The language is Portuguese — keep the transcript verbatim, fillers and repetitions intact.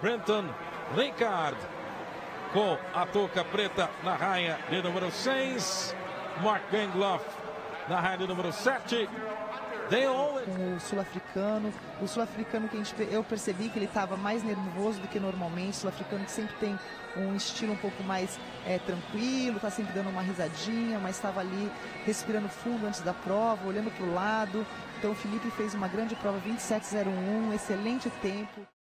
Brenton Ricard, com a touca preta na raia de número seis. Mark Gangloff na raia de número sete. Com o sul-africano, o sul-africano que a gente, eu percebi que ele estava mais nervoso do que normalmente, o sul-africano que sempre tem um estilo um pouco mais é, tranquilo, está sempre dando uma risadinha, mas estava ali respirando fundo antes da prova, olhando para o lado. Então o Felipe fez uma grande prova, vinte e sete zero um, excelente tempo.